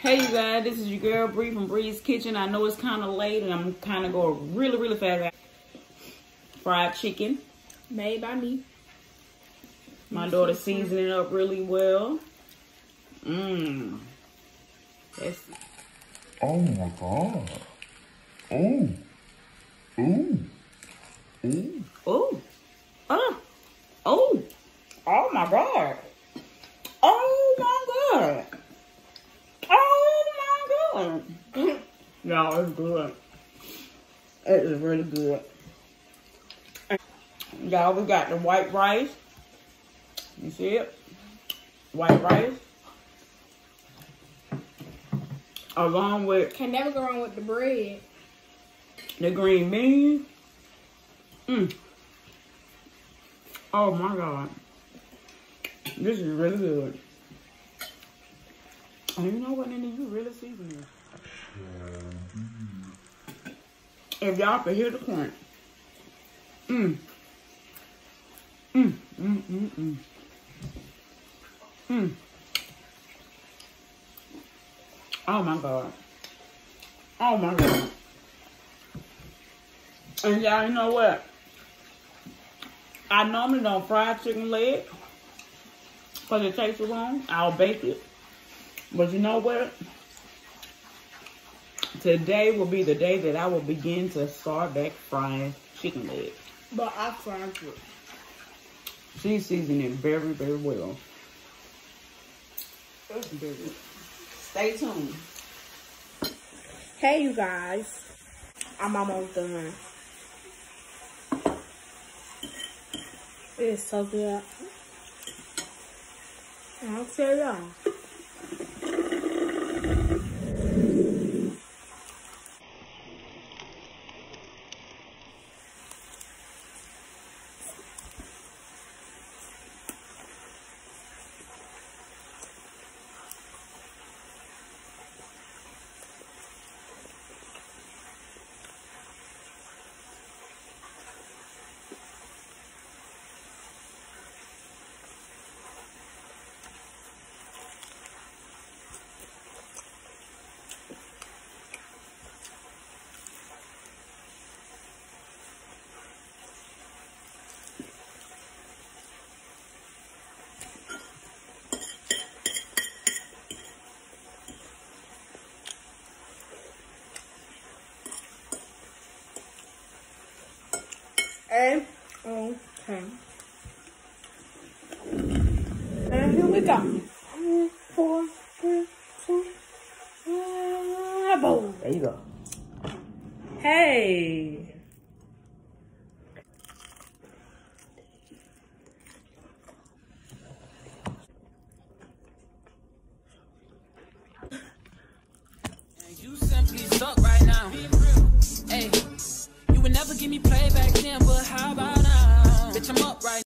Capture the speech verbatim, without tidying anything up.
Hey you guys, this is your girl Bree from Bree's Kitchen. I know it's kind of late and I'm kind of going really, really fast. Fried chicken. Made by me. My daughter seasoned it up really well. Mmm. That's Oh my God. Oh. Ooh. Ooh. Oh. Oh. Oh. Oh my God. Oh my God. Oh my God. Y'all, it's good. It is really good. Y'all, we got the white rice. You see it? White rice. Along with... Can never go wrong with the bread. The green bean. Mmm. Oh my God. This is really good. And you know what, Nene? You really season this. If y'all can hear the crunch. Mmm. Mmm. Mmm. Mmm. Mmm. Mmm. Oh my God. Oh my God. And y'all, you know what? I normally don't fry chicken leg because it takes so long. I'll bake it. But you know what? Today will be the day that I will begin to start back frying chicken legs. But I fried it. She's seasoning it very, very well. Stay tuned. Hey you guys. I'm almost done. It is so good. I'll tell y'all. And okay. And here we go. Four, three, two, one, boom. There you go. Hey. You simply suck right now. Hey, you would never give me play back then, but how about